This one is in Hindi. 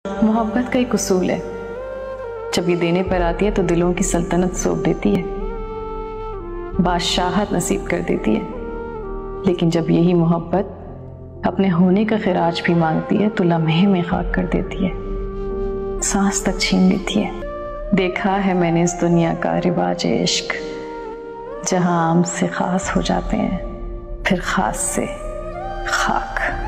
मोहब्बत का एक उसूल है, जब ये देने पर आती है तो दिलों की सल्तनत सौंप देती है, बादशाहत नसीब कर देती है। लेकिन जब यही मोहब्बत अपने होने का खिराज भी मांगती है तो लम्हे में खाक कर देती है, सांस तक छीन लेती है। देखा है मैंने इस दुनिया का रिवाज इश्क, जहां आम से खास हो जाते हैं, फिर खास से खाक।